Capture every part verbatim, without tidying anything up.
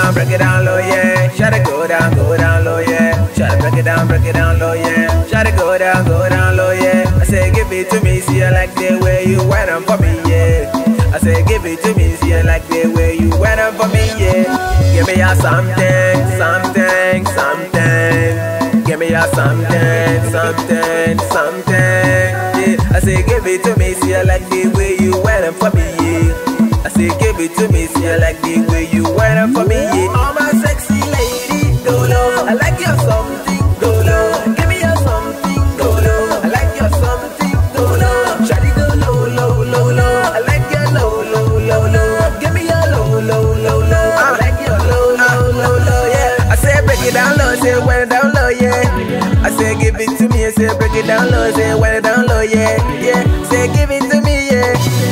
down, break it down low, yeah. Shut it go down, go down low, yeah. Shut it, break it down, break it down low, yeah. Shut it go down, go down low, yeah. I say give it to me, see I like the way you went on for me, yeah. I say give it to me, see I like the way you went on for me, yeah. Give me a something, something, something. Give me a something, something, something. Yeah. I say give it to me, see I like the way you went on for me, yeah. I say give it to me, see I like the way you went up for me, yeah. Oh my sexy lady, go low. I like your something, go low. Give me your something, go low. I like your something, go low. Shawty go low, low, low, low. I like your low, low, low, low. Give me your low, low, low, low. I like your low, low, low, low, yeah. I say break it down low, say when it down low, yeah. I say give it to me, I say break it down low, say when it down low, yeah, yeah. Say give it to me, yeah.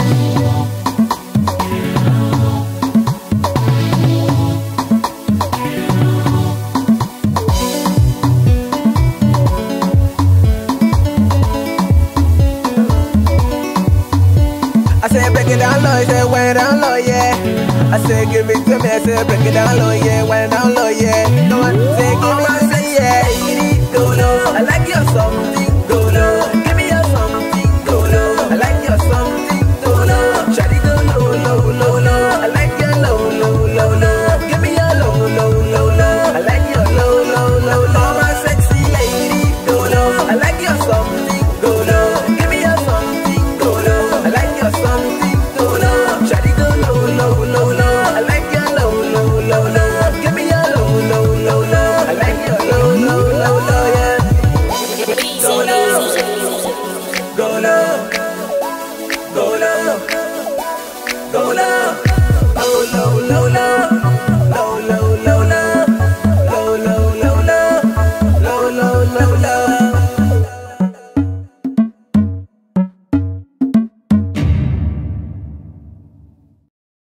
I say break it down low, I say when down low, yeah. I say give it to me, I say break it down low, yeah. When down low, yeah. No one say give it to me, yeah. Go low, I like your something, go low. Give me your something, go low. I like your something, go low. Shawty go low, low, low, low. I like your low, low, low, low. Give me your low, low, low, low. I like your low, low, low, low. My sexy lady, go low. I like your something, go low.